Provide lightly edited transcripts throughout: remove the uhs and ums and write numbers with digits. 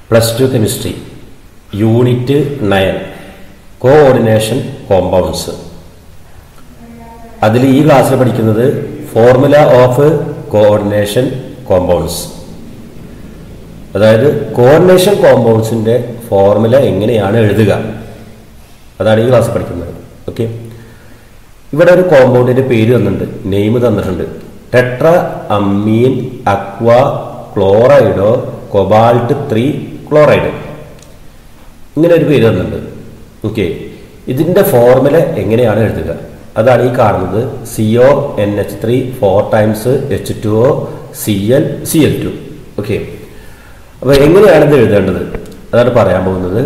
+2 chemistry unit 9 coordination compounds. അതിൽ ഈ ക്ലാസ്സിൽ പഠിക്കുന്നത് ഫോർമുല ഓഫ് കോഓർഡിനേഷൻ കോമ്പൗണ്ട്സ്, അതായത് കോഓർഡിനേഷൻ കോമ്പൗണ്ട്സിന്റെ ഫോർമുല എങ്ങനെയാണ് എഴുതുക, അതാണ് ഈ ക്ലാസ് പഠിക്കുന്നത്. ഓക്കെ, ഇവിടെ ഒരു കോമ്പൗണ്ടിന്റെ പേര് തന്നിട്ടുണ്ട്, നെയിം തന്നിട്ടുണ്ട്. Tetra ammine aqua chlorido cobalt 3 chloride, ഇങ്ങനെ ഒരു പേര് തന്നിട്ടുണ്ട്. ഓക്കെ, ഇതിന്റെ ഫോർമുല എങ്ങനെയാണ് എഴുതുക, അതാണ് ഈ കാണുന്നത്. CONH3 4 times H2O Cl Cl2. Okay, അപ്പോൾ എങ്ങനെയാണ് ഇത് എഴുതേണ്ടത് അതാണ് പറയാൻ പോകുന്നത്.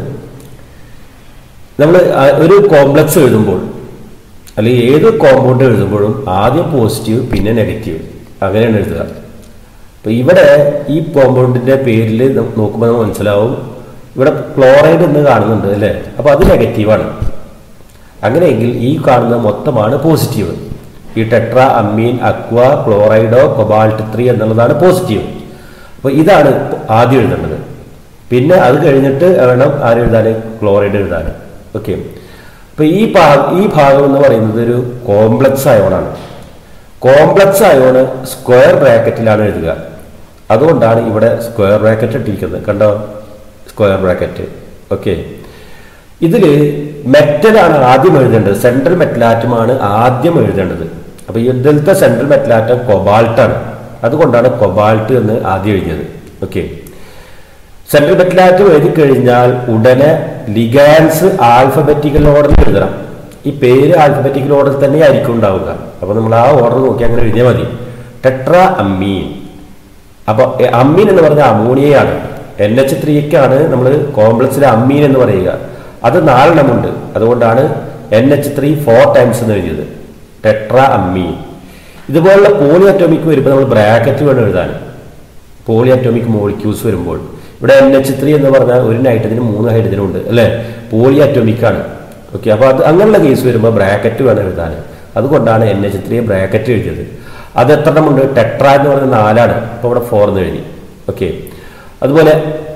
നമ്മൾ ഒരു കോംപ്ലക്സ് എഴുതുമ്പോൾ അല്ലെങ്കിൽ ഏത് കോമ്പൗണ്ട് എഴുതുമ്പോഴും ആദ്യം പോസിറ്റീവ് പിന്നെ നെഗറ്റീവ്, അങ്ങനെയാണ് എഴുതുക. അപ്പോൾ ഇവിടെ ഈ കോമ്പൗണ്ടിന്റെ പേരിൽ നോക്കുമ്പോൾ നമുക്ക് മനസ്സിലാവും, ഇവിടെ ക്ലോറൈഡ് എന്ന് കാണുന്നുണ്ട് അല്ലേ, അപ്പോൾ അത് നെഗറ്റീവാണ്. അങ്ങനെയെങ്കിൽ ഈ കാണുന്ന മൊത്തമാണ് പോസിറ്റീവ്. ഈ tetra ammine aqua chlorido cobalt 3 എന്നുള്ളതാണ് പോസിറ്റീവ്. അപ്പോൾ ഇതാണ് ആദ്യം എഴുതേണ്ടത്. പിന്നെ അത് കഴിഞ്ഞിട്ട് വേണം ആര് എഴുതാൻ, ക്ലോറൈഡ് എഴുതാൻ. ഓക്കെ, അപ്പോൾ ഈ ഭാഗം എന്ന് പറയുന്നത് ഒരു കോംപ്ലക്സ് അയോണാണ്. കോംപ്ലക്സ് അയോണ് സ്ക്വയർ ബ്രാക്കറ്റിലാണ് എഴുതുക. അതുകൊണ്ടാണ് ഇവിടെ സ്ക്വയർ ബ്രാക്കറ്റ് ഇട്ടിരിക്കുന്നത്, കണ്ടോ, സ്ക്വയർ ബ്രാക്കറ്റ്. ഓക്കെ, ഇതിൽ മെറ്റലാണ് ആദ്യം എഴുതേണ്ടത്, സെൻട്രൽ മെറ്റലാറ്റമാണ് ആദ്യം എഴുതേണ്ടത്. അപ്പോൾ ഇതിലത്തെ സെൻട്രൽ മെറ്റലാറ്റം കൊബാൾട്ടാണ്, അതുകൊണ്ടാണ് കൊബാൾട്ട് എന്ന് ആദ്യം എഴുതിയത്. ഓക്കെ, സെൻട്രൽ മെറ്റലാറ്റം എഴുതി കഴിഞ്ഞാൽ ഉടനെ ലിഗാൻസ് ആൽഫബറ്റിക്കൽ ഓർഡറിൽ എഴുതണം. ഈ പേര് ആൽഫബറ്റിക്കൽ ഓർഡറിൽ തന്നെ ആയിരിക്കും ഉണ്ടാവുക. അപ്പോൾ നമ്മൾ ആ ഓർഡർ നോക്കി അങ്ങനെ എഴുതിയാൽ മതി. ടെട്രാ അമ്മീൻ, അപ്പോൾ അമ്മീൻ എന്ന് പറഞ്ഞാൽ അമോണിയയാണ്. NH3ക്കാണ് നമ്മൾ കോംപ്ലക്സിലെ അമ്മീൻ എന്ന് പറയുക. അത് 4 എണ്ണമുണ്ട്, അതുകൊണ്ടാണ് NH3 4 times എന്ന് എഴുതിയത്, ടെട്രാ അമ്മീൻ. ഇതുപോലുള്ള പോളി അറ്റോമിക് വരുമ്പോൾ നമ്മൾ ബ്രാക്കറ്റ് വേണം എഴുതാൻ. പോളി അറ്റോമിക് മോളിക്യൂൾസ് വരുമ്പോൾ ഇവിടെ NH3 എന്ന് പറഞ്ഞാൽ ഒരു നൈട്രജനും 3 ഹൈഡ്രജനും ഉണ്ട് അല്ലേ, പോളി അറ്റോമിക് ആണ്. ഓക്കെ, അപ്പോൾ അത് അങ്ങനെയുള്ള കേസ് വരുമ്പോൾ ബ്രാക്കറ്റ് വേണം എഴുതാൻ. അതുകൊണ്ടാണ് NH3 ബ്രാക്കറ്റ് എഴുതിയത്. അത് എത്ര എണ്ണമുണ്ട്, ടെട്രാ എന്ന് പറഞ്ഞാൽ 4ആണ്, അപ്പോൾ ഇവിടെ 4 എന്ന് എഴുതി. ഓക്കെ, അതുപോലെ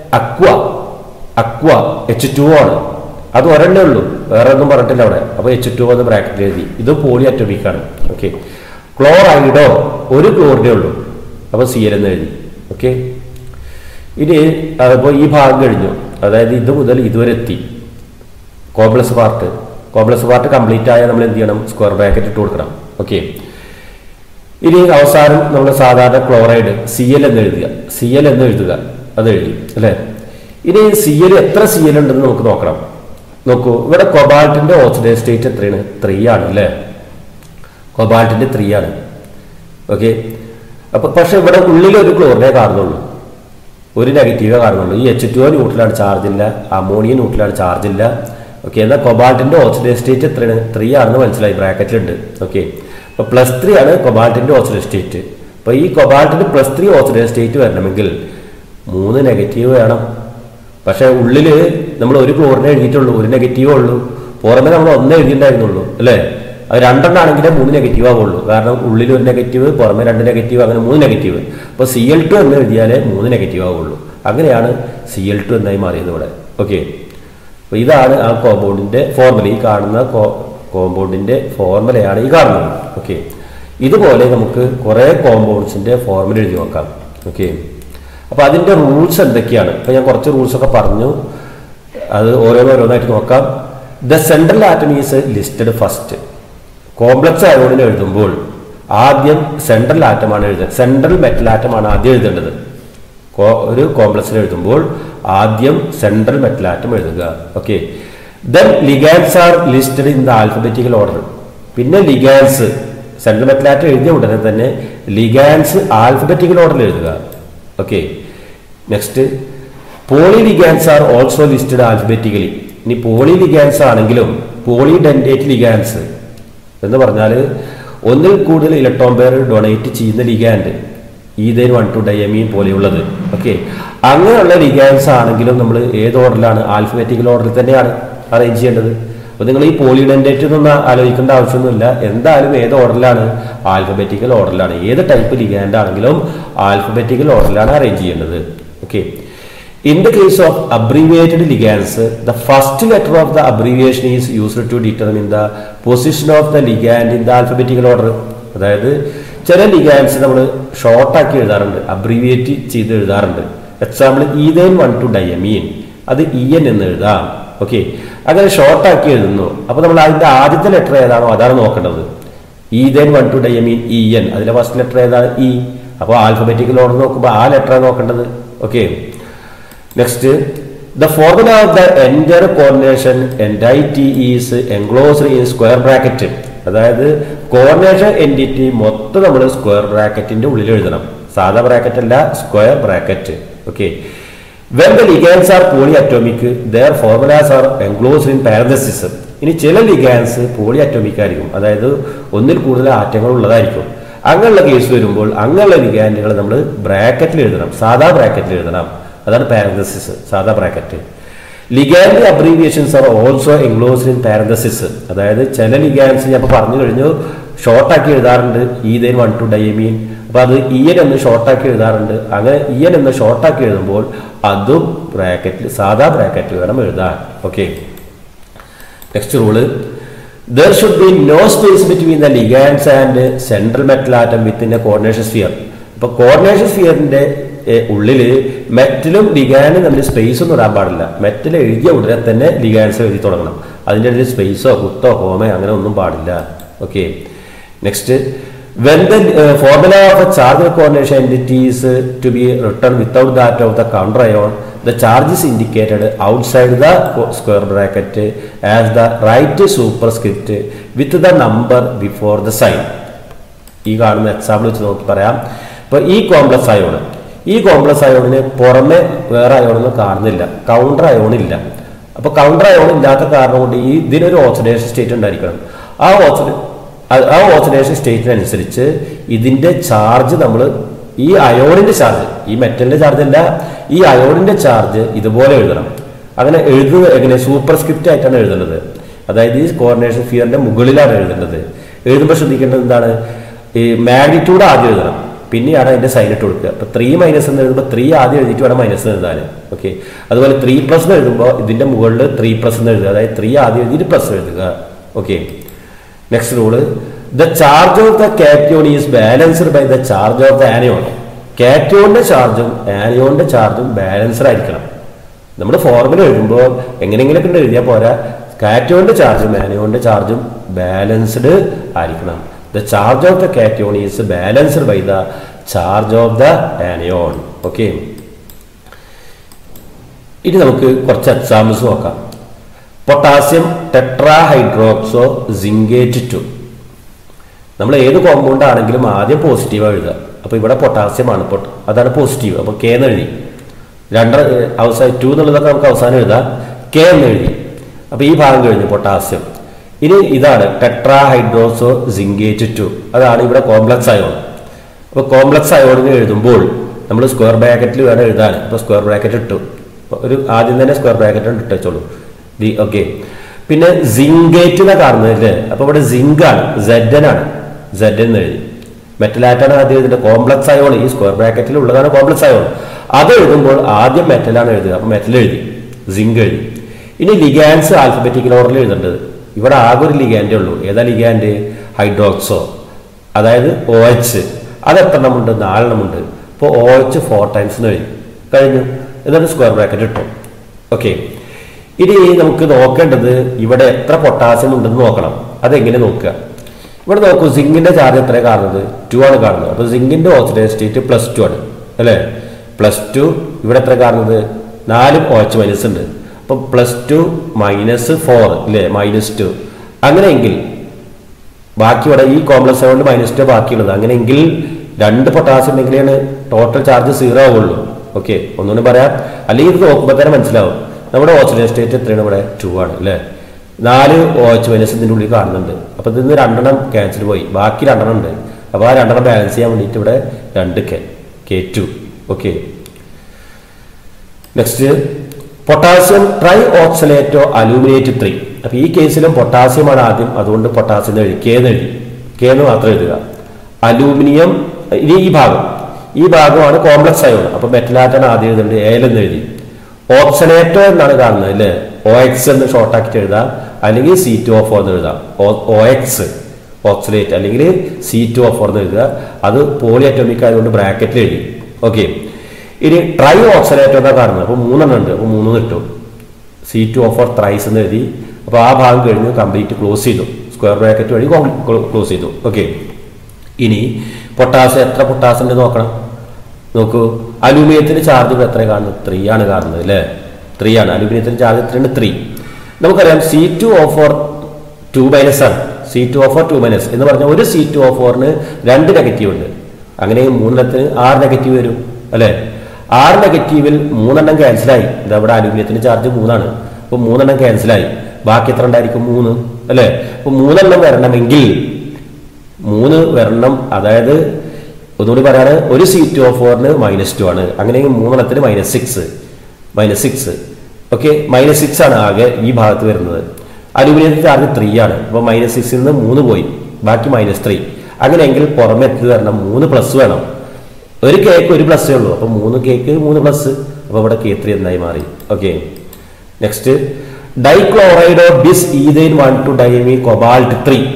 അക്വ H2O ആണ്, അത് ഒരെണ്ണേ ഉള്ളൂ, വേറെ ഒന്നും പറഞ്ഞിട്ടില്ല അവിടെ. അപ്പോൾ H2O എന്ന് ബ്രാക്കറ്റിൽ എഴുതി, ഇത് പോളി അറ്റോമിക് ആണ്. ഓക്കെ, ക്ലോറൈഡോ ഒരു ക്ലോറിനേ ഉള്ളൂ, അപ്പോൾ Cl എന്ന് എഴുതി. ഓക്കെ, ഇനി അപ്പോൾ ഈ ഭാഗം കഴിഞ്ഞു, അതായത് ഇത് മുതൽ ഇതുവരെ എത്തി കോംപ്ലക്സ് പാർട്ട് കംപ്ലീറ്റ് ആയാൽ നമ്മൾ എന്ത് ചെയ്യണം, സ്ക്വയർ ബ്രാക്കറ്റ് ഇട്ട് കൊടുക്കണം. ഓക്കെ, ഇനി അവസാനം നമ്മൾ സാധാരണ ക്ലോറൈഡ് Cl എന്ന് എഴുതുക, അത് എഴുതി അല്ലേ. ഇനി Cl എത്ര Cl ഉണ്ടെന്ന് നമുക്ക് നോക്കണം. നോക്കൂ, ഇവിടെ കൊബാൾട്ടിന്റെ ഓക്സിഡേഷൻ സ്റ്റേറ്റ് എത്രയാണ്, 3 ആണ് അല്ലേ, കൊബാൾട്ടിന്റെ 3 ആണ്. ഓക്കെ, അപ്പൊ പക്ഷെ ഇവിടെ ഉള്ളിൽ ഒരു ക്ലോറിനെ കാണുന്നുള്ളൂ, ഒരു നെഗറ്റീവേ കാണുന്നുള്ളൂ. ഈ H2O ന്യൂട്രലാണ്, ചാർജ് ഇല്ല. അമോണിയ ന്യൂട്രലാണ്, ചാർജ് ഇല്ല. ഓക്കെ, എന്നാൽ കൊബാൾട്ടിന്റെ ഓക്സിഡേഷൻ സ്റ്റേറ്റ് എത്രയാണ്, 3 ആണെന്ന് മനസ്സിലായി, ബ്രാക്കറ്റിലുണ്ട്. ഓക്കെ, അപ്പൊ +3 ആണ് കൊബാൾട്ടിന്റെ ഓക്സിഡേഷൻ സ്റ്റേറ്റ്. അപ്പൊ ഈ കൊബാൾട്ടിന്റെ +3 ഓക്സിഡേഷൻ സ്റ്റേറ്റ് വരണമെങ്കിൽ 3 നെഗറ്റീവ് വേണം. പക്ഷെ ഉള്ളിൽ നമ്മൾ ഒരു ക്ലോറിനെ എഴുതിയിട്ടുള്ളൂ, ഒരു നെഗറ്റീവേ ഉള്ളൂ. പുറമെ നമ്മൾ 1 എഴുതിയിട്ടുണ്ടായിരുന്നുള്ളൂ അല്ലേ. അത് 2 എണ്ണം ആണെങ്കിലേ 3 നെഗറ്റീവ് ആവുള്ളൂ, കാരണം ഉള്ളിൽ 1 നെഗറ്റീവ്, പുറമെ 2 നെഗറ്റീവ്, അങ്ങനെ 3 നെഗറ്റീവ്. അപ്പോൾ Cl2 എന്ന് എഴുതിയാലേ 3 നെഗറ്റീവ് ആവുള്ളൂ. അങ്ങനെയാണ് Cl2 എന്നായി മാറിയത് ഇവിടെ. ഓക്കെ, അപ്പോൾ ഇതാണ് ആ കോമ്പൗണ്ടിന്റെ ഫോർമുല. ഈ കാണുന്ന കോമ്പൗണ്ടിന്റെ ഫോർമുലയാണ് ഈ കാണുന്നത്. ഓക്കെ, ഇതുപോലെ നമുക്ക് കുറേ കോമ്പൗണ്ട്സിന്റെ ഫോർമുല എഴുതി നോക്കാം. ഓക്കെ, അപ്പോൾ അതിന്റെ റൂൾസ് എന്തൊക്കെയാണ്? അപ്പോൾ ഞാൻ കുറച്ച് റൂൾസ് ഒക്കെ പറഞ്ഞു, അത് ഓരോന്നായിട്ട് നോക്കാം. The central atom is listed first. Complex അയോണിനെ എഴുതുമ്പോൾ ആദ്യം സെൻട്രൽ ആറ്റമാണ് എഴുതുന്നത്, സെൻട്രൽ മെറ്റൽ ആറ്റമാണ് ആദ്യം എഴുതേണ്ടത്. ഒരു കോംപ്ലക്സിൽ എഴുതുമ്പോൾ ആദ്യം സെൻട്രൽ മെറ്റൽ ആറ്റം എഴുതുക. Okay, then ligands are listed in the alphabetical order. പിന്നെ ലിഗാൻസ്, സെൻട്രൽ മെറ്റൽ ആറ്റം എഴുതിയ ഉടനെ തന്നെ ലിഗാൻസ് ആൽഫബറ്റിക്കൽ ഓർഡറിൽ എഴുതുക. Okay, next poly ligands are also listed alphabetically. ഇനി പോളി ലിഗാൻസ് ആണെങ്കിലും പോളിഡെൻഡേറ്റ് ലിഗാൻസ് എന്ന് പറഞ്ഞാൽ ഒന്നിൽ കൂടുതൽ ഇലക്ട്രോൺ പെയർ ഡൊണേറ്റ് ചെയ്യുന്ന ലിഗാൻഡ്, ഈതേൻ 1,2-ഡയമീൻ പോലെയുള്ളത്. ഓക്കെ, അങ്ങനെയുള്ള ലിഗാൻസ് ആണെങ്കിലും നമ്മൾ ഏത് ഓർഡറിലാണ്, ആൽഫബറ്റിക്കൽ ഓർഡറിൽ തന്നെയാണ് അറേഞ്ച് ചെയ്യേണ്ടത്. അപ്പോൾ നിങ്ങൾ ഈ പോളിഡെൻഡേറ്റ് എന്നൊന്നും ആലോചിക്കേണ്ട ആവശ്യമൊന്നുമില്ല. എന്തായാലും ഏത് ഓർഡറിലാണ്, ആൽഫബറ്റിക്കൽ ഓർഡറിലാണ്. ഏത് ടൈപ്പ് ലിഗാൻഡ് ആണെങ്കിലും ആൽഫബറ്റിക്കൽ ഓർഡറിലാണ് അറേഞ്ച് ചെയ്യേണ്ടത്. Okay, In the case of abbreviated ligands, the first letter of the abbreviation is used to determine the position of the ligand in the alphabetical order. അതായത് ചില ligands നമ്മൾ ഷോർട്ടാക്കി എഴുതാറുണ്ട്, abbreviate ചെയ്ത് എഴുതാറുണ്ട്. Example ethane 1,2 diamine, അത് EN എന്ന് എഴുതാം. Okay, അങ്ങനെ ഷോർട്ടാക്കി എഴുതുന്നു. അപ്പോൾ നമ്മൾ അതിൻ്റെ ആദ്യത്തെ ലെറ്റർ ഏതാണോ അതാണ് നോക്കേണ്ടത്. ഈതേൻ 1,2 ഡയമീൻ EN, അതിലെ ഫസ്റ്റ് ലെറ്റർ ഏതാണ് E. അപ്പോൾ ആൽഫബറ്റിക്കൽ ഓർഡർ നോക്കുമ്പോൾ ആ ലെറ്ററാണ് നോക്കേണ്ടത്. Okay, next, the formula of the entire coordination entity is enclosed in square bracket. അതായത് കോർഡിനേഷൻ എൻറ്റിറ്റി മൊത്തം നമ്മൾ സ്ക്വയർ ബ്രാക്കറ്റിന്റെ ഉള്ളിൽ എഴുതണം. സാധാ ബ്രാക്കറ്റ് അല്ല, square bracket. Okay, when the ligands are polyatomic, their formulas are enclosed in parentheses. ഇനി ചില ലിഗാൻസ് പോളിഅറ്റോമിക് ആയിരിക്കും, അതായത് ഒന്നിൽ കൂടുതൽ ആറ്റങ്ങൾ ഉള്ളതായിരിക്കും. അങ്ങനെയുള്ള കേസ് വരുമ്പോൾ അങ്ങനെയുള്ള ലിഗാൻഡുകൾ നമ്മൾ ബ്രാക്കറ്റിൽ എഴുതണം, സാധാ ബ്രാക്കറ്റിൽ എഴുതണം. അതാണ് പാരന്തസിസ്, സാധാ bracket. Ligand abbreviations are also enclosed in parenthesis. അതായത് ചില ലിഗാൻസ് ഞാൻ ഇപ്പോൾ പറഞ്ഞു കഴിഞ്ഞു ഷോർട്ടാക്കി എഴുതാറുണ്ട്, ഈതേൻ 1,2 ഡയമീൻ. അപ്പോൾ അത് EN എന്ന് ഷോർട്ടാക്കി എഴുതാറുണ്ട്. അങ്ങനെ EN എന്ന് ഷോർട്ടാക്കി എഴുതുമ്പോൾ അതും ബ്രാക്കറ്റിൽ, സാധാ ബ്രാക്കറ്റിൽ വേണം എഴുതാൻ. Okay, next rule, there should be no space between the ligands and central metal atom within a coordination sphere. അപ്പോൾ കോർഡിനേഷൻ സ്ഫിയറിന്റെ ഉള്ളിൽ മെറ്റലും ലിഗാൻഡും തമ്മിൽ സ്പേസ് ഒന്നും ഇടാൻ പാടില്ല. മെറ്റൽ എഴുതിയ ഉടനെ തന്നെ ലിഗാൻഡ്സ് എഴുതി തുടങ്ങണം. അതിൻ്റെ ഇടയിൽ സ്പേസോ കുത്തോ ഹോമയോ അങ്ങനെ ഒന്നും പാടില്ല. Okay, next, when the formula of a charge coordination entity is to be written without that of the counter ion, the charge is indicated outside the square bracket as the right superscript with the number before the sign. ഈ കാണുന്ന example വെച്ച് നോക്കി പറയാം. ഇപ്പോൾ ഈ complex അയോണിന് പുറമെ വേറെ അയോണൊന്നും കാണുന്നില്ല, കൗണ്ടർ അയോൺ ഇല്ല. അപ്പോൾ കൗണ്ടർ അയോൺ ഇല്ലാത്ത കാരണം കൊണ്ട് ഇതിനൊരു ഓക്സിഡേഷൻ സ്റ്റേറ്റ് ഉണ്ടായിരിക്കണം. ആ ഓക്സിഡേഷൻ സ്റ്റേറ്റിനനുസരിച്ച് ഇതിൻ്റെ ചാർജ് നമ്മൾ ഈ അയോണിൻ്റെ ചാർജ്, ഈ മെറ്റലിൻ്റെ ചാർജ് അല്ല, ഈ അയോണിൻ്റെ ചാർജ് ഇതുപോലെ എഴുതണം. അങ്ങനെ എഴുതുന്നത് എങ്ങനെ? സൂപ്പർ സ്ക്രിപ്റ്റ് ആയിട്ടാണ് എഴുതുന്നത്. അതായത് ഈ കോർഡിനേഷൻ സ്ഫിയറിൻ്റെ മുകളിലാണ് എഴുതേണ്ടത്. എഴുതുമ്പോൾ ശ്രദ്ധിക്കേണ്ടത് എന്താണ്? ഈ മാഗ്നിറ്റ്യൂഡ് ആദ്യം എഴുതണം, പിന്നെയാണ് അതിൻ്റെ സൈൻ ഇട്ട് കൊടുക്കുക. അപ്പോൾ 3- എന്ന് എഴുതുമ്പോൾ 3 ആദ്യം എഴുതിയിട്ട് വേണം മൈനസ് എഴുതാൻ. ഓക്കെ, അതുപോലെ 3+ എന്ന് എഴുതുമ്പോൾ ഇതിൻ്റെ മുകളിൽ 3+ എന്ന് എഴുതുക, അതായത് 3 ആദ്യം എഴുതിയിട്ട് പ്ലസ് എഴുതുക. Okay, next rule, the charge of the cation is balanced by the charge of the anion. കാറ്റയോണിന്റെ ചാർജും ആനയോണിന്റെ ചാർജും ബാലൻസ്ഡ് ആയിരിക്കണം. നമ്മൾ ഫോർമുല എഴുതുമ്പോൾ എങ്ങനെയെങ്കിലും എഴുതിയാൽ പോരാ, കാറ്റയോണിന്റെ ചാർജും ആനയോണിന്റെ ചാർജും ബാലൻസ്ഡ് ആയിരിക്കണം. The charge of the cation is balanced by the charge of the anion. Okay. ഇനി നമുക്ക് കുറച്ച് എക്സാമ്പിൾസ് നോക്കാം. Potassium tetrahydroxo zincate 2. നമ്മൾ ഏത് കോമ്പൗണ്ട് ആണെങ്കിലും ആദ്യം പോസിറ്റീവ് എഴുതുക. അപ്പോൾ ഇവിടെ പൊട്ടാസ്യമാണ്, അതാണ് പോസിറ്റീവ്. അപ്പോൾ K എന്ന് എഴുതി, 2 എന്നുള്ളതൊക്കെ നമുക്ക് അവസാനം എഴുതാം, K എന്ന് എഴുതി. അപ്പോൾ ഈ ഭാഗം കഴിഞ്ഞു പൊട്ടാസ്യം. ഇനി ഇതാണ് ടെട്രാഹൈഡ്രോസോ സിങ്കേറ്റ് 2, അതാണ് ഇവിടെ കോംപ്ലക്സ് അയോൺ. അപ്പോൾ കോംപ്ലക്സ് അയോണിന് എഴുതുമ്പോൾ നമ്മൾ സ്ക്വയർ ബ്രാക്കറ്റിൽ വേണം എഴുതാൻ. അപ്പോൾ സ്ക്വയർ ബ്രാക്കറ്റ് ഇട്ടു, ആദ്യം തന്നെ സ്ക്വയർ ബ്രാക്കറ്റ് ഇട്ടോളൂ. ഓക്കെ, പിന്നെ സിങ്കേറ്റിനെ കാണുന്നതല്ലേ, അപ്പോൾ ഇവിടെ സിങ്കാണ്, ZN ആണ്, ZN എന്ന് എഴുതി. മെറ്റലായിട്ടാണ് ആദ്യം ഇതിന്റെ കോംപ്ലക്സ് അയോൺ, ഈ സ്ക്വയർ ബ്രാക്കറ്റിൽ ഉള്ളതാണ് കോംപ്ലക്സ് അയോൺ. അത് എഴുതുമ്പോൾ ആദ്യം മെറ്റലാണ് എഴുതുക, അപ്പോൾ മെറ്റൽ എഴുതി, സിങ്ക് എഴുതി. ഇനി ലിഗാൻസ് ആൽഫബറ്റിക്കൽ ഓർഡറിൽ എഴുതേണ്ടത്. ഇവിടെ ആകെ ഒരു ലിഗാൻഡേ ഉള്ളൂ. ഏതാ ലിഗാൻഡ്? ഹൈഡ്രോക്സോ, അതായത് OH. അത് എത്ര എണ്ണമുണ്ട്? 4 എണ്ണമുണ്ട്. അപ്പോൾ OH 4 times എന്ന് എഴുതി കഴിഞ്ഞു. എന്നിട്ട് സ്ക്വയർ ബ്രാക്കറ്റ് ഇട്ടു. ഓക്കെ, ഇനി നമുക്ക് നോക്കേണ്ടത് ഇവിടെ എത്ര പൊട്ടാസ്യം ഉണ്ടെന്ന് നോക്കണം. അതെങ്ങനെ നോക്കുക? ഇവിടെ നോക്കൂ, സിങ്കിന്റെ ചാർജ് എത്ര കാണുന്നത്? 2 ആണ് കാണുന്നത്. അപ്പോൾ സിങ്കിന്റെ ഓക്സിഡേഷൻ സ്റ്റേറ്റ് +2 ആണ് അല്ലേ? +2. ഇവിടെ എത്ര കാണുന്നത്? 4 OH- ഉണ്ട്. അപ്പം +2 -4 അല്ലേ, -2. അങ്ങനെയെങ്കിൽ ബാക്കി ഇവിടെ ഈ കോംപ്ലക്സ് ആയതുകൊണ്ട് -2 ബാക്കിയുള്ളത്. അങ്ങനെയെങ്കിൽ 2 പൊട്ടാസ്യം ഉണ്ടെങ്കിലാണ് ടോട്ടൽ ചാർജ് 0 ആവുള്ളൂ. ഓക്കെ, ഒന്നുകൂടി പറയാം, അല്ലെങ്കിൽ ഇത് നോക്കുമ്പോൾ തന്നെ മനസ്സിലാവും. നമ്മുടെ ഓക്സിഡേഷൻ സ്റ്റേറ്റ് എത്രയാണ്? ഇവിടെ 2 ആണ് അല്ലേ? 4 OH- ഇതിൻ്റെ ഉള്ളിൽ കാണുന്നുണ്ട്. അപ്പോൾ ഇതിൽ നിന്ന് 2 എണ്ണം ക്യാൻസൽ പോയി, ബാക്കി 2 എണ്ണം ഉണ്ട്. അപ്പോൾ ആ 2 എണ്ണം ബാലൻസ് ചെയ്യാൻ വേണ്ടിയിട്ട് ഇവിടെ 2 K2. Okay, next potassium tri oxalato aluminate 3. അപ്പോൾ ഈ കേസിലും പൊട്ടാസ്യമാണ് ആദ്യം, അതുകൊണ്ട് പൊട്ടാസ്യം എഴുതി, K എന്ന് മാത്രം എഴുതുക. അലൂമിനിയം, ഇനി ഈ ഭാഗമാണ് കോംപ്ലക്സ് അയോൺ. അപ്പോൾ മെറ്റലാറ്റാണ് ആദ്യം എഴുതേണ്ടത്, A എന്ന് എഴുതി. ഓക്സലേറ്റോ എന്നാണ് കാണുന്നത് അല്ലേ, OX എന്ന് ഷോർട്ട് ആക്കിയിട്ട് എഴുതാം, അല്ലെങ്കിൽ C2O4 എന്ന് എഴുതാം. OX ഓക്സലേറ്റ് അല്ലെങ്കിൽ C2O4 എന്ന് എഴുതുക. അത് പോളി അറ്റോമിക് ആയതുകൊണ്ട് ബ്രാക്കറ്റിൽ എഴുതി. ഓക്കെ, ഇനി ട്രൈ ഓക്സലേറ്റോ എന്നാ കാണുന്നത്. അപ്പോൾ 3 ഉണ്ട്, അപ്പോൾ 3 കിട്ടും. C2O4 ത്രൈസ് എന്ന് എഴുതി. അപ്പോൾ ആ ഭാഗം കഴിഞ്ഞ് കംപ്ലീറ്റ് ക്ലോസ് ചെയ്തു, സ്ക്വയർ ബ്രാക്കറ്റ് വഴി ക്ലോസ് ചെയ്തു. ഓക്കെ, ഇനി പൊട്ടാസ്യം എത്ര പൊട്ടാസ്യം ഉണ്ട് നോക്കണം. നോക്കൂ, അലൂമിനിയത്തിന് ചാർജ് ഇപ്പോൾ എത്ര കാണുന്നത്? 3 ആണ് കാണുന്നത് അല്ലേ, 3 ആണ്. അലൂമിനിയത്തിന് ചാർജ് എത്രയുണ്ട്? 3. നമുക്കറിയാം C2O4 2- ആണ്. C2O4 2- എന്ന് പറഞ്ഞാൽ ഒരു C2O4ന് 2 നെഗറ്റീവ് ഉണ്ട്. അങ്ങനെ 3 6 നെഗറ്റീവ് വരും അല്ലേ. 6 നെഗറ്റീവിൽ 3 ക്യാൻസലായി. ഇതവിടെ അലൂമിനിയത്തിന് ചാർജ് 3 ആണ്. അപ്പോൾ 3 ക്യാൻസലായി. ബാക്കി എത്ര ഉണ്ടായിരിക്കും? 3 അല്ലേ. അപ്പോൾ 3 വരണമെങ്കിൽ 3 വരണം. അതായത് ഒന്നുകൂടി പറയാണ്, ഒരു C2O4ന് -2 ആണ്. അങ്ങനെയെങ്കിൽ 3 -6. ഓക്കെ, -6 ആണ് ആകെ ഈ ഭാഗത്ത് വരുന്നത്. അലൂമിനിയത്തിന് ചാർജ് 3 ആണ്. അപ്പോൾ -6ൽ നിന്ന് 3 പോയി, ബാക്കി -3. അങ്ങനെയെങ്കിൽ പുറമെ എത്തി വരണം 3+ വേണം. ഒരു കേക്ക് ഒരു പ്ലസ്സേ ഉള്ളൂ. അപ്പോൾ 3 കേക്ക് 3+. അപ്പോൾ ഇവിടെ K3 എന്നായി മാറി. Okay, next dichloride of bis ethane 1,2-diamine cobalt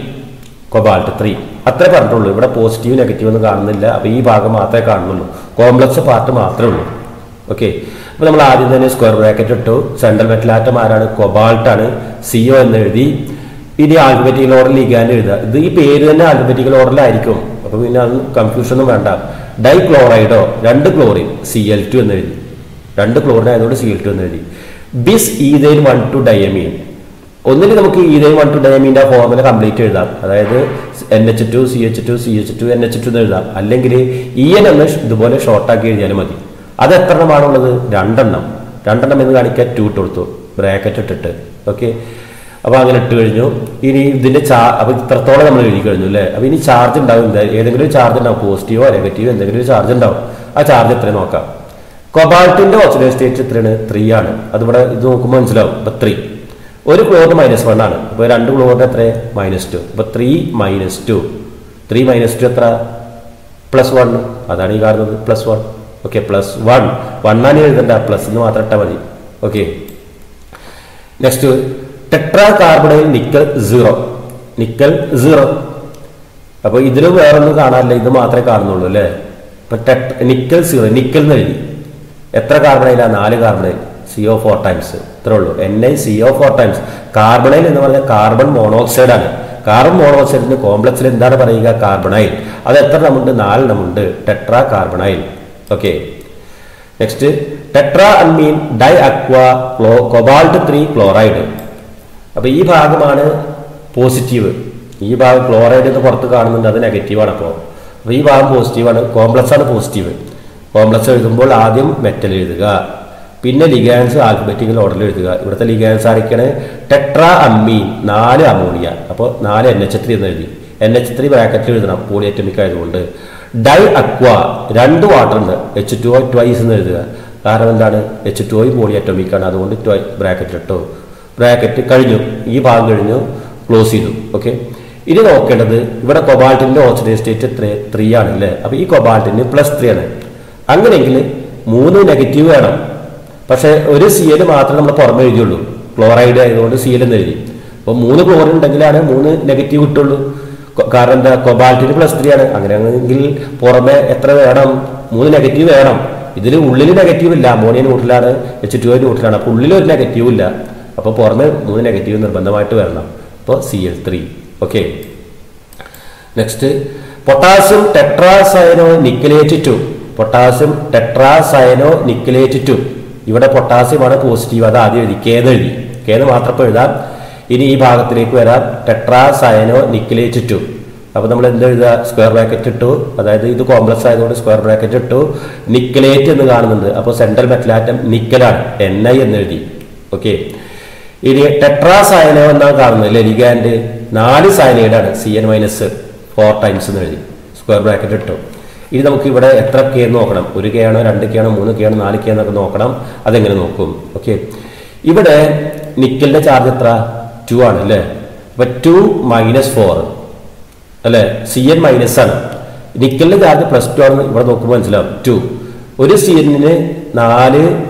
3 അത്രേ പറഞ്ഞിട്ടുള്ളൂ. ഇവിടെ പോസിറ്റീവ് നെഗറ്റീവ് ഒന്നും കാണുന്നില്ല. അപ്പോൾ ഈ ഭാഗം മാത്രമേ കാണുന്നുള്ളൂ, കോംപ്ലക്സ് പാർട്ട് മാത്രമേ ഉള്ളൂ. ഓക്കെ, അപ്പോൾ നമ്മൾ ആദ്യം തന്നെ സ്ക്വയർ ബ്രാക്കറ്റ് ഇട്ടു. സെൻട്രൽ മെറ്റൽ ആറ്റം ആരാണ്? കൊബാൾട്ട് ആണ്. CO എന്ന് എഴുതി. ഇനി ആൽഫബറ്റിക്കൽ ഓർഡറിൽ ലിഗാൻഡ് എഴുതുക. ഇത് ഈ പേര് തന്നെ ആൽഫബറ്റിക്കൽ ഓർഡറിലായിരിക്കും. അപ്പോൾ പിന്നെ അത് കൺഫ്യൂഷനൊന്നും വേണ്ട. ഡൈക്ലോറൈഡോ 2 ക്ലോറിൻ Cl2 എന്ന് എഴുതി. 2 ക്ലോറിൻ ആയതുകൊണ്ട് Cl2 എന്ന് എഴുതി. Bis ethane 1,2-diamine. ഒന്നിന് നമുക്ക് ഈഥൈൻ 1,2-diamine ഫോർമുല കംപ്ലീറ്റ് എഴുതാം. അതായത് NH2 CH2 CH2 NH2 എന്ന് എഴുതാം. അല്ലെങ്കിൽ EN എന്ന് ഇതുപോലെ ഷോർട്ടാക്കി എഴുതിയാലും മതി. അത് എത്ര എണ്ണമാണുള്ളത്? 2 എണ്ണം എന്ന് കാണിക്കാൻ 2 ഇട്ട് കൊടുത്തു, ബ്രാക്കറ്റ് ഇട്ടിട്ട്. ഓക്കെ, അപ്പോൾ അങ്ങനെ ഇട്ട് കഴിഞ്ഞു. ഇനി ഇതിന്റെ അപ്പോൾ ഇത്രത്തോളം നമ്മൾ എഴുതി കഴിഞ്ഞു അല്ലേ. അപ്പോൾ ഇനി ചാർജ് ഉണ്ടാവും, ഏതെങ്കിലും ഒരു ചാർജ് ഉണ്ടാവും, പോസിറ്റീവോ നെഗറ്റീവോ എന്തെങ്കിലും ഒരു ചാർജ് ഉണ്ടാവും. ആ ചാർജ് എത്ര നോക്കാം. കൊബാൾട്ടിന്റെ ഓക്സിഡേഷൻ സ്റ്റേറ്റ് എത്രയാണ്? 3 ആണ്. അതിവിടെ ഇത് നോക്കുമ്പോൾ മനസ്സിലാവും. അപ്പോൾ 3. ഒരു ക്ലോറിന് -1 ആണ്. അപ്പോൾ 2 ക്ലോറിന് എത്ര? -2. അപ്പോൾ 3 - 2 എത്ര? +1. അതാണ് ഈ കാണുന്നത് +1. ഓക്കെ, +1 ആണ് എഴുതണ്ട, പ്ലസ് എന്ന് മാത്രം ഇട്ടാൽ മതി. Okay, next tetra carbonyl nickel 0. അപ്പോൾ ഇതിലും വേറൊന്നും കാണാനില്ല, ഇത് മാത്രമേ കാണുന്നുള്ളൂ അല്ലേ. അപ്പൊ നിക്കൽ 0, നിക്കൽ എന്ന് എഴുതി. എത്ര കാർബണൈലാ? 4 കാർബണൈൽ, CO4 ടൈംസ്. ഇത്രേ ഉള്ളൂ. NiCO4 times. കാർബണൈൽ എന്ന് പറഞ്ഞാൽ കാർബൺ മോണോക്സൈഡ് ആണ്. കാർബൺ മോണോക്സൈഡിന് കോംപ്ലക്സിൽ എന്താണ് പറയുക? കാർബണൈൽ. അത് എത്ര എണ്ണമുണ്ട്? 4 എണ്ണമുണ്ട്. Tetra carbonyl. Okay, next tetra ammine di aqua cobalt 3 chloride. അപ്പൊ ഈ ഭാഗമാണ് പോസിറ്റീവ്. ഈ ഭാഗം ക്ലോറൈഡ് എന്ന് പുറത്ത് കാണുന്നുണ്ട്, അത് നെഗറ്റീവാണ്. അപ്പോൾ ഈ ഭാഗം പോസിറ്റീവാണ്, കോംപ്ലക്സ് ആണ് പോസിറ്റീവ്. കോംപ്ലക്സ് എഴുതുമ്പോൾ ആദ്യം മെറ്റൽ എഴുതുക, പിന്നെ ലിഗാൻസ് ആൽഫബറ്റിക്കൽ ഓർഡറിൽ എഴുതുക. ഇവിടുത്തെ ലിഗാൻസ് ആരൊക്കെയാണ്? Tetra ammine 4 ammonia. അപ്പോൾ 4 NH3 എന്ന് എഴുതി. NH3 ബ്രാക്കറ്റിൽ എഴുതണം, പോളി അറ്റോമിക് ആയതുകൊണ്ട്. ഡൈ അക്വ 2 വാട്ടർ ഉണ്ട്, H2O ട്വൈസ് എന്ന് എഴുതുക. കാരണം എന്താണ്? H2O പോളി അറ്റോമിക് ആണ്, അതുകൊണ്ട് ബ്രാക്കറ്റ് ഇട്ടു. ബ്രാക്കറ്റ് കഴിഞ്ഞു, ഈ ഭാഗം കഴിഞ്ഞു, ക്ലോസ് ചെയ്തു. ഓക്കെ, ഇനി നോക്കേണ്ടത് ഇവിടെ കൊബാൾട്ടിന്റെ ഓക്സിഡേഷൻ സ്റ്റേറ്റ് 3 ആണ് അല്ലേ. അപ്പൊ ഈ കൊബാൾട്ടിന് +3 ആണ്. അങ്ങനെയെങ്കിൽ 3 നെഗറ്റീവ് വേണം. പക്ഷെ ഒരു Cl മാത്രമേ നമ്മൾ പുറമെ എഴുതിയുള്ളൂ, ക്ലോറൈഡ് ആയതുകൊണ്ട് Cl എന്ന് എഴുതി. അപ്പോൾ 3 ക്ലോറിൻ ഉണ്ടെങ്കിലാണ് 3 നെഗറ്റീവ് കിട്ടുള്ളൂ. കാരണം എന്താ? കൊബാൾട്ടിന് +3 ആണ്. അങ്ങനെയാണെങ്കിൽ പുറമെ എത്ര വേണം? 3 നെഗറ്റീവ് വേണം. ഇതിൽ ഉള്ളിൽ നെഗറ്റീവ് ഇല്ല, അമോണിയ ന്യൂട്രലാണ്, H2O ന്യൂട്രലാണ്. അപ്പോൾ ഉള്ളിൽ ഒരു നെഗറ്റീവ് ഇല്ല. അപ്പോൾ പുറമെ 3 നെഗറ്റീവ് നിർബന്ധമായിട്ട് വരണം. അപ്പോൾ Cl3. Okay, next potassium tetracyano nickelate 2. Potassium tetracyano nickelate 2. ഇവിടെ പൊട്ടാസ്യമാണ് പോസിറ്റീവ്, അത് ആദ്യം എഴുതി. K എന്ന് എഴുതി, K എന്ന് മാത്രം എഴുതാം. ഇനി ഈ ഭാഗത്തിലേക്ക് വരാം. ടെട്രാസയനോ നിക്കലേറ്റ് 2. അപ്പോൾ നമ്മൾ എന്ത് എഴുതുക? സ്ക്വയർ ബ്രാക്കറ്റ് ഇട്ടു. അതായത് ഇത് കോംപ്ലക്സ് ആയതുകൊണ്ട് സ്ക്വയർ ബ്രാക്കറ്റ് ഇട്ടു. നിക്കലേറ്റ് എന്ന് കാണുന്നുണ്ട്. അപ്പോൾ സെൻട്രൽ മെറ്റലാറ്റം നിക്കലാണ്, Ni എന്ന് എഴുതി. ഓക്കെ, ഇനി ടെട്രാസയനോ എന്നാണ് കാണുന്നത്. ലിഗാൻഡ് 4 സയനൈഡാണ്, Cn-4 ടൈംസ് എന്ന് എഴുതി. സ്ക്വയർ ബ്രാക്കറ്റ് ഇട്ടു. ഇനി നമുക്ക് ഇവിടെ എത്ര K എന്ന് നോക്കണം. 1 K ആണോ, 2 K ആണോ, 3 K ആണോ, 4 K എന്നൊക്കെ നോക്കണം. അതെങ്ങനെ നോക്കും? ഓക്കെ, ഇവിടെ നിക്കലിന്റെ ചാർജ് എത്ര? 2 ആണ് അല്ലേ. അപ്പൊ 2 - 4 അല്ലെ. Cn മൈനസ് ആണ്. നിക്കലിന്റെ ചാർജ് +2 ആണെന്ന് ഇവിടെ നോക്കുമ്പോൾ മനസ്സിലാവും. 2 ഒരു Cn-ന് 4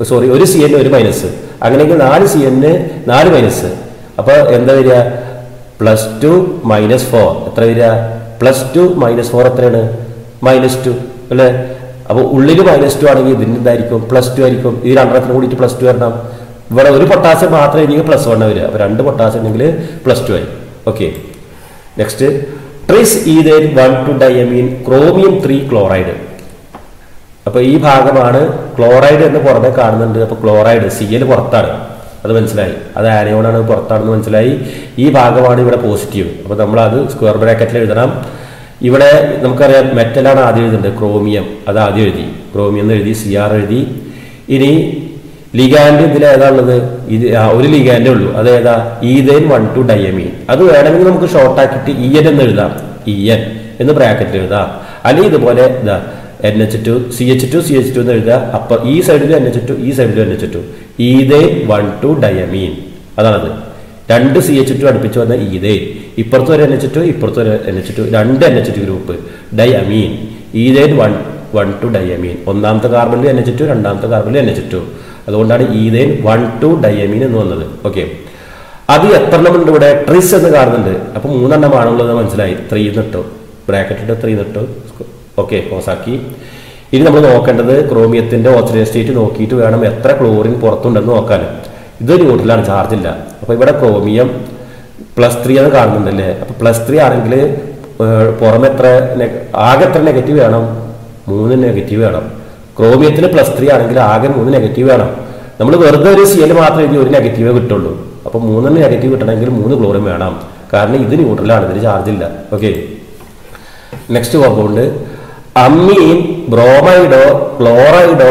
സോറി, ഒരു സി എൻ ഒരു മൈനസ്, അങ്ങനെയെങ്കിൽ 4 CN 4 മൈനസ്. അപ്പോൾ എന്താ വരിക? +2 - 4 എത്ര വരിക? +2 - 4 എത്രയാണ്? -2 അല്ലേ? അപ്പോൾ ഉള്ളിൽ -2 ആണെങ്കിൽ ഇതിന് എന്തായിരിക്കും? +2 ആയിരിക്കും. ഈ രണ്ടെണ്ണത്തിന് കൂടിയിട്ട് +2 വരണം. ഇവിടെ ഒരു പൊട്ടാസ്യം മാത്രം എനിക്ക് +1 വരിക. അപ്പോൾ 2 പൊട്ടാസ്യം ഉണ്ടെങ്കിൽ +2 ആയി. Okay, next tris ethane 1,2-diamine chromium 3 chloride. അപ്പോൾ ഈ ഭാഗമാണ് ക്ലോറൈഡ് എന്ന് പുറമെ കാണുന്നുണ്ട്. അപ്പോൾ ക്ലോറൈഡ് Cl പുറത്താണ്, അത് മനസ്സിലായി. അത് ആനയോണാണ്, പുറത്താണെന്ന് മനസ്സിലായി. ഈ ഭാഗമാണ് ഇവിടെ പോസിറ്റീവ്. അപ്പോൾ നമ്മളത് സ്ക്വയർ ബ്രാക്കറ്റിൽ എഴുതണം. ഇവിടെ നമുക്കറിയാം മെറ്റലാണ് ആദ്യം എഴുതുന്നത്, ക്രോമിയം, അത് ആദ്യം എഴുതി, ക്രോമിയം എന്ന് എഴുതി, Cr എഴുതി. ഇനി ലിഗാൻഡ് ഇതിൽ ഏതാണുള്ളത്? ഇത് ഒരു ലിഗാൻഡേ ഉള്ളൂ, അത് ഏതാ? Ethane 1,2-diamine. അത് വേണമെങ്കിൽ നമുക്ക് ഷോർട്ടാക്കിയിട്ട് EN എന്ന് എഴുതാം, EN എന്ന് ബ്രാക്കറ്റിൽ എഴുതാം. അല്ലെങ്കിൽ ഇതുപോലെ ഇതാ NH2 CH2 എന്ന് എഴുതുക. അപ്പോൾ ഈ സൈഡിലും NH2, ഈ സൈഡിലും NH2, ഈഥേൻ 1,2-diamine. അതാണത്. 2 CH2 അടുപ്പിച്ച് വന്ന ഈഥേൻ, ഇപ്പുറത്ത് ഒരു NH2, ഇപ്പുറത്ത് ഒരു NH2, 2 NH2 group, diamine, ethane 1,2-diamine. ഒന്നാമത്തെ കാർബണിൽ NH2, രണ്ടാമത്തെ കാർബണിൽ NH2. അതുകൊണ്ടാണ് ഈഥേൻ 1,2-diamine എന്ന് വന്നത്. ഓക്കെ, അത് എത്ര എണ്ണം ഉണ്ട് ഇവിടെ? ട്രിസ് എന്ന് കാണുന്നുണ്ട്. അപ്പോൾ 3 എണ്ണമാണുള്ളത് മനസ്സിലായി. 3 എന്നിട്ടോ, ബ്രാക്കറ്റിട്ട് 3 എന്നിട്ടോ. ഓക്കെ, കോസാക്കി. ഇനി നമ്മൾ നോക്കേണ്ടത് ക്രോമിയത്തിന്റെ ഓക്സിഡേഷൻ സ്റ്റേറ്റ് നോക്കിയിട്ട് വേണം എത്ര ക്ലോറിൻ പുറത്തുണ്ടെന്ന് നോക്കാൻ. ഇത് ന്യൂട്രലാണ്, ചാർജ് ഇല്ല. അപ്പോൾ ഇവിടെ ക്രോമിയം +3 എന്ന് കാണുന്നുണ്ടല്ലേ. അപ്പോൾ +3 ആണെങ്കിൽ പുറമെ എത്ര, ആകെ എത്ര നെഗറ്റീവ് വേണം? 3 നെഗറ്റീവ് വേണം. ക്രോമിയത്തിന് +3 ആണെങ്കിൽ ആകെ 3 നെഗറ്റീവ് വേണം. നമ്മൾ വെറുതെ ഒരു Cl മാത്രം എഴുതി ഒരു നെഗറ്റീവേ കിട്ടുള്ളൂ. അപ്പോൾ 3 നെഗറ്റീവ് കിട്ടണമെങ്കിൽ 3 ക്ലോറിൻ വേണം. കാരണം ഇത് ന്യൂട്രലാണ്, ഇതിന് ചാർജ് ഇല്ല. Okay, next compound ammine bromido chlorido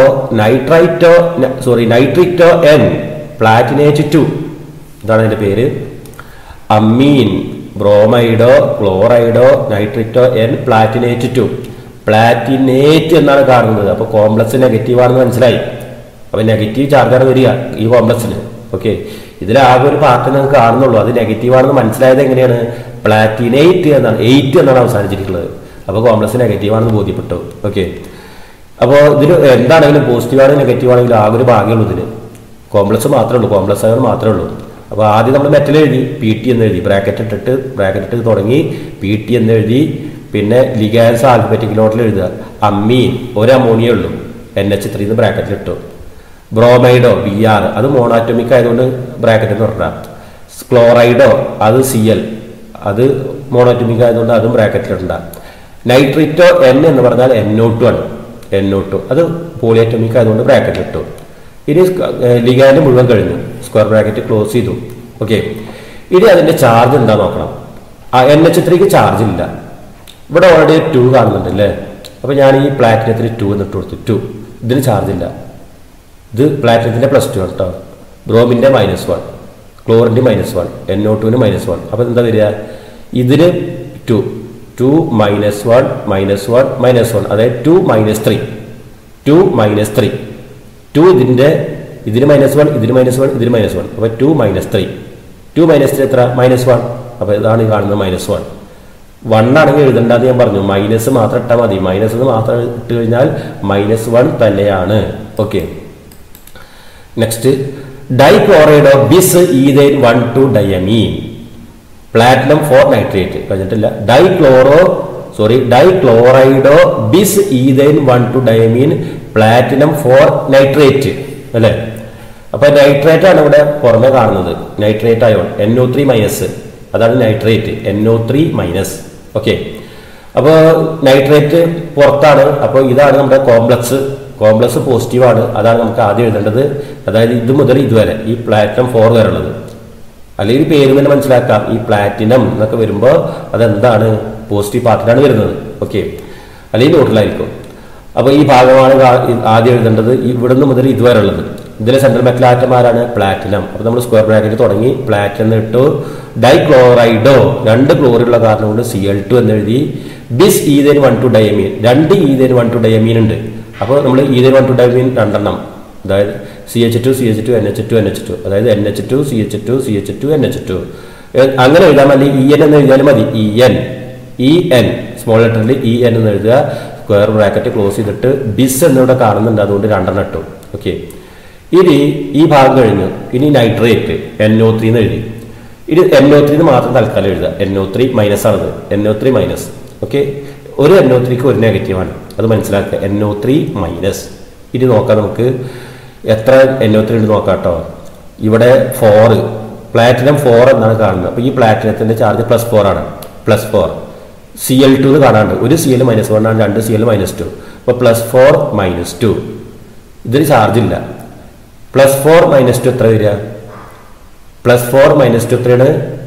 nitrito N platinate 2. ഇതാണ് അതിൻ്റെ പേര്. Ammine bromido chlorido nitrito N platinate 2. Platinate എന്നാണ് കാണുന്നത്. അപ്പോൾ കോംപ്ലക്സ് നെഗറ്റീവ് ആണെന്ന് മനസ്സിലായി. അപ്പോൾ നെഗറ്റീവ് ചാർജാണ് വരിക ഈ കോംപ്ലക്സിന്. ഓക്കെ, ഇതിലാകെ ഒരു പാർട്ട് നിങ്ങൾക്ക് കാണുന്നുള്ളൂ, അത് നെഗറ്റീവ് ആണെന്ന് മനസ്സിലായത് എങ്ങനെയാണ്? പ്ലാറ്റിനേറ്റ് എന്നാണ്, 8 എന്നാണ് അവസാനിച്ചിട്ടുള്ളത്. അപ്പോൾ കോംപ്ലക്സ് നെഗറ്റീവ് ആണെന്ന് ബോധ്യപ്പെട്ടു. ഓക്കെ, അപ്പോൾ ഇതിന് എന്താണെങ്കിലും പോസിറ്റീവ് ആണെങ്കിലും നെഗറ്റീവ് ആണെങ്കിലും ആകെ ഒരു ഭാഗ്യമുള്ളൂ ഇതിന്. കോംപ്ലക്സ് മാത്രമേ ഉള്ളൂ, കോംപ്ലക്സ് ആയവർ മാത്രമേ ഉള്ളൂ. അപ്പോൾ ആദ്യം നമ്മൾ മെറ്റൽ എഴുതി, PT എന്ന് എഴുതി, ബ്രാക്കറ്റ് ഇട്ട് തുടങ്ങി PT എന്ന് എഴുതി. പിന്നെ ലിഗാൻസ് ആൽഫബറ്റിക് നോട്ടിൽ എഴുതുക. അമ്മീൻ ഒരു അമോണിയ ഉള്ളൂ, NH3 എന്ന് ബ്രാക്കറ്റിൽ ഇട്ടു. ബ്രോമൈഡോ Br, അത് മോണോറ്റോമിക് ആയതുകൊണ്ട് ബ്രാക്കറ്റ് എന്ന് പറഞ്ഞാൽ. ക്ലോറൈഡോ അത് Cl, അത് മോണോറ്റോമിക് ആയതുകൊണ്ട് അതും ബ്രാക്കറ്റിലുണ്ടാകും. നൈട്രിറ്റോ N എന്ന് പറഞ്ഞാൽ NO2 ആണ്, NO2, അത് പോളിയാറ്റോമിക് ആയതുകൊണ്ട് ബ്രാക്കറ്റ് ഇട്ടു. ഇനി ലിഗാൻഡ് മുഴുവൻ കഴിഞ്ഞു, സ്ക്വയർ ബ്രാക്കറ്റ് ക്ലോസ് ചെയ്തു. ഓക്കെ, ഇനി അതിൻ്റെ ചാർജ് എന്താ നോക്കണം. NH3ക്ക് ചാർജ് ഇല്ല. ഇവിടെ ഓൾറെഡി 2 കാണുന്നുണ്ട് അല്ലേ. അപ്പോൾ ഞാൻ ഈ പ്ലാറ്റിനത്തിന് 2 എന്നിട്ട് കൊടുത്തു. 2 ഇതിന് ചാർജ് ഇല്ല. ഇത് പ്ലാറ്റിനത്തിൻ്റെ +2 കേട്ടോ. ബ്രോമിൻ്റെ -1, ക്ലോറിൻ്റെ -1, NO2ന് -1. അപ്പോൾ എന്താ വരിക? ഇതിന് 2 -1 -1 -1, അതായത് 2 - 3, 2 - 3, 2 ഇതിന് -1, ഇതിന് -1, ഇതിന് -1. അപ്പോൾ 2 - 3, 2 - 3 എത്ര? -1. അപ്പോൾ ഇതാണ് ഈ കാണുന്നത് -1. 1 ആണെങ്കിൽ എഴുതണ്ടെന്ന് ഞാൻ പറഞ്ഞു, മൈനസ് മാത്രം ഇട്ടാൽ മതി. മൈനസ് മാത്രം ഇട്ട് കഴിഞ്ഞാൽ -1 തന്നെയാണ്. Okay, next dichlorido bis ethane 1,2-diamine platinum 4 nitrate കഴിഞ്ഞിട്ടില്ല. Dichlorido bis ethane 1,2-diamine platinum 4 nitrate അല്ലേ. അപ്പൊ നൈട്രേറ്റ് ആണ് ഇവിടെ പുറമെ കാണുന്നത്, നൈട്രേറ്റ് അയോൺ NO3-, അതാണ് നൈട്രേറ്റ്, NO3-. ഓക്കെ, അപ്പോൾ നൈട്രേറ്റ് പുറത്താണ്. അപ്പോൾ ഇതാണ് നമ്മുടെ കോംപ്ലക്സ് പോസിറ്റീവ് ആണ്, അതാണ് നമുക്ക് ആദ്യം എഴുതേണ്ടത്. അതായത് ഇത് മുതൽ ഇതുവരെ ഈ പ്ലാറ്റിനം 4 വരെ ഉള്ളത്. അല്ലെങ്കിൽ പേര് തന്നെ മനസ്സിലാക്കാം, ഈ പ്ലാറ്റിനം എന്നൊക്കെ വരുമ്പോൾ അതെന്താണ്? പോസിറ്റീവ് പാർട്ടിലാണ് വരുന്നത്. ഓക്കെ, അല്ലെങ്കിൽ ന്യൂട്രലായിരിക്കും. അപ്പോൾ ഈ ഭാഗമാണ് ആദ്യം എഴുതേണ്ടത്, ഇവിടുന്ന് മുതൽ ഇതുവരെ ഉള്ളത്. ഇതിലെ സെൻട്രൽ മെറ്റൽ ആറ്റം ആരാണ്? പ്ലാറ്റിനം. അപ്പോൾ നമ്മൾ സ്ക്വയർ ബ്രാക്കറ്റ് തുടങ്ങി, പ്ലാറ്റിനം ഇട്ടു. ഡൈക്ലോറൈഡോ 2 ക്ലോറിനുള്ള കാരണം കൊണ്ട് Cl2 എന്ന് എഴുതി. ബിസ് ഈഥേൻ 1,2-diamine 2 ഈഥേൻ 1,2-diamine ഉണ്ട്. അപ്പോൾ നമ്മൾ ഈഥേൻ 1,2-diamine 2 എണ്ണം, അതായത് CH2 NH2 അതായത് NH2 CH2 NH2 അങ്ങനെ എഴുതാൻ മതി. EN എന്ന് എഴുതിയാലും മതി. EN സ്മോൾ ലെറ്ററിൽ EN എന്ന് എഴുതുക. സ്ക്വയർ ബ്രാക്കറ്റ് ക്ലോസ് ചെയ്തിട്ട് ബിസ് എന്നിവിടെ കാണുന്നുണ്ട്, അതുകൊണ്ട് 2 എണ്ണം ഇട്ടു. ഓക്കെ, ഇനി ഈ ഭാഗം കഴിഞ്ഞു. ഇനി നൈട്രേറ്റ് NO3 എന്ന് എഴുതി. ഇത് NO3 മാത്രം തൽക്കാലം എഴുതുക. NO3 മൈനസ് ആണത്. NO3 minus. ഓക്കെ, ഒരു NO3ക്ക് ഒരു നെഗറ്റീവാണ്, അത് മനസ്സിലാക്കുക. NO3 minus. ഇനി നോക്കാം നമുക്ക് എത്ര NO3 ഉണ്ട് നോക്കാം കേട്ടോ. ഇവിടെ 4 പ്ലാറ്റിനം 4 എന്നാണ് കാണുന്നത്. അപ്പോൾ ഈ പ്ലാറ്റിനത്തിൻ്റെ ചാർജ് +4 ആണ്. +4 Cl2 എന്ന് കാണാണ്ട്. ഒരു Cl -1 ആണ്, 2 Cl -2. അപ്പോൾ +4 -2 ഇതിന് ചാർജ് ഇല്ല. +4 -2 എത്ര വരിക? +4 -2 എത്രയാണ്?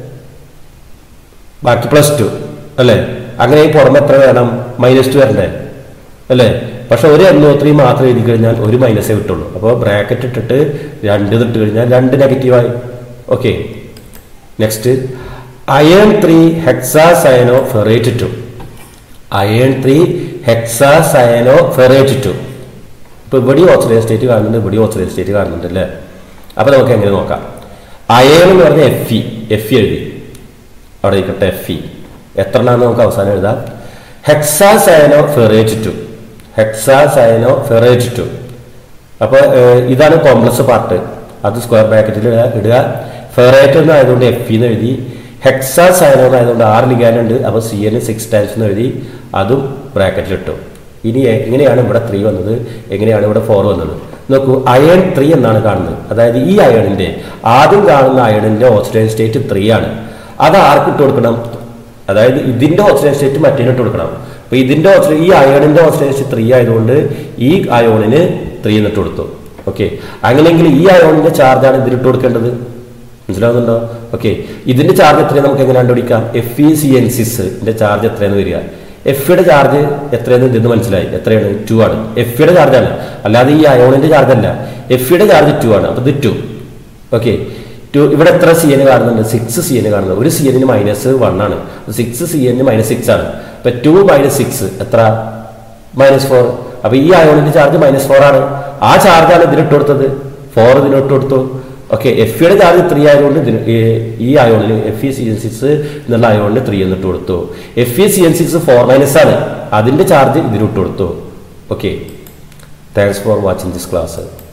ബാക്കി +2 അല്ലേ? അങ്ങനെ ഈ പുറമെ എത്ര വേണം? -2 വരണ്ടേ അല്ലേ? പക്ഷെ ഒരു NO3 മാത്രം എഴുതി കഴിഞ്ഞാൽ ഒരു മൈനസേ കിട്ടുള്ളൂ. അപ്പോൾ ബ്രാക്കറ്റ് ഇട്ടിട്ട് 2 ഇട്ട് കഴിഞ്ഞാൽ 2 നെഗറ്റീവായി. Okay, next iron 3 hexacyanoferrate 2. Iron 3 hexacyanoferrate 2. ഇപ്പോൾ ഇവിടെ ഓക്സിഡൈസ് സ്റ്റേറ്റ് കാണുന്നുണ്ട്, ഇവിടെ ഓക്സിഡൈസ് സ്റ്റേറ്റ് കാണുന്നുണ്ട് അല്ലേ? അപ്പോൾ നമുക്ക് എങ്ങനെ നോക്കാം? അയൺ എന്ന് പറഞ്ഞാൽ Fe എഴുതി അവിടെ ഇരിക്കട്ടെ. Fe എത്ര എണ്ണാന്ന് നമുക്ക് അവസാനം എഴുതാം. ഹെക്സാസയനോഫെറേറ്റ് 2. ഹെക്സാസയനോഫെറേറ്റ് 2. അപ്പോൾ ഇതാണ് കോംപ്ലക്സ് പാർട്ട്, അത് സ്ക്വയർ ബ്രാക്കറ്റിൽ ഇടുക. ഫെറേറ്റ് എന്ന് ആയതുകൊണ്ട് Fe എന്ന് എഴുതി. ഹെക്സാസയനോ ആയതുകൊണ്ട് 6 ലിഗാൻഡ് ഉണ്ട്, അപ്പോൾ Cn 6 ടൈംസ് എന്ന് എഴുതി, അതും ബ്രാക്കറ്റിൽ ഇട്ടു. ഇനി എങ്ങനെയാണ് ഇവിടെ 3 വന്നത്, എങ്ങനെയാണ് ഇവിടെ 4 വന്നത് നോക്കൂ. അയൺ 3 എന്നാണ് കാണുന്നത്. അതായത് ഈ അയണിന്റെ ആദ്യം കാണുന്ന അയണിന്റെ ഓക്സിഡൈസ് സ്റ്റേറ്റ് 3 ആണ്. അത് ആർക്ക് ഇട്ട് കൊടുക്കണം? അതായത് ഇതിന്റെ ഓക്സിഡൈസ് സ്റ്റേറ്റ് മറ്റേന് ഇട്ട് കൊടുക്കണം. അപ്പോൾ ഇതിന്റെ ഈ അയണിന്റെ ഓക്സിഡൈസ് 3 ആയതുകൊണ്ട് ഈ അയോണിന് 3 എന്നിട്ട് കൊടുത്തു. ഓക്കെ, അങ്ങനെയെങ്കിൽ ഈ അയോണിന്റെ ചാർജാണ് ഇതിലിട്ട് കൊടുക്കേണ്ടത്. മനസ്സിലാവുന്നുണ്ടോ? ഓക്കെ, ഇതിന്റെ ചാർജ് എത്രയാണ് നമുക്ക് എങ്ങനെ കണ്ടുപിടിക്കാം? FeCN6 ചാർജ് എത്രയെന്ന് വരിക? Fയുടെ ചാർജ് എത്രയെന്ന് ഇതിന് മനസ്സിലായി. എത്രയാണ്? 2 ആണ്. Fയുടെ ചാർജാണ്, അല്ലാതെ ഈ അയോണിന്റെ ചാർജ് അല്ല. Fയുടെ ചാർജ് 2 ആണ്, അപ്പോൾ ഇത് 2. ഓക്കെ, 2. ഇവിടെ എത്ര Cn കാണുന്നുണ്ട്? 6 Cn കാണുന്നത്. ഒരു Cn -1 ആണ്, 6 Cn -6 ആണ്. അപ്പൊ 2 - 6 എത്ര? -4. അപ്പൊ ഈ അയോണിന്റെ ചാർജ് -4 ആണ്. ആ ചാർജാണ് ഇതിലിട്ട് കൊടുത്തത്. 4 ഇതിലിട്ട് കൊടുത്തു. ഓക്കെ, Fയുടെ ചാർജ് 3 ആയതുകൊണ്ട് ഈ അയോണിന് FeCN6 എന്നുള്ള അയോണിന് 3 എന്നിട്ട് കൊടുത്തു. FeCN6 4- ആണ്, അതിന്റെ ചാർജ് ഇതിലിട്ട് കൊടുത്തു. Okay, thanks for watching this class.